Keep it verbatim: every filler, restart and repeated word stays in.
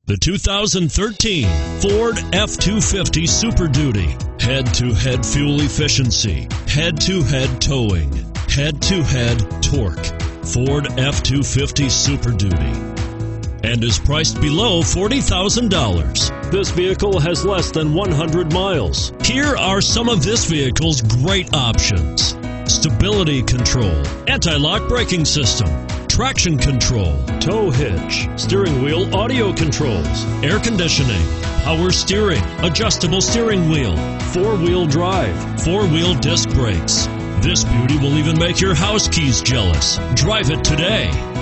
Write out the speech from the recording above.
The two thousand thirteen Ford F two fifty Super Duty. Head-to-head fuel efficiency, head-to-head towing, head-to-head torque. Ford F two fifty Super Duty. And is priced below forty thousand dollars. This vehicle has less than one hundred miles. Here are some of this vehicle's great options: stability control, anti-lock braking system, traction control, tow hitch, steering wheel audio controls, air conditioning, power steering, adjustable steering wheel, four-wheel drive, four-wheel disc brakes. This beauty will even make your house keys jealous. Drive it today.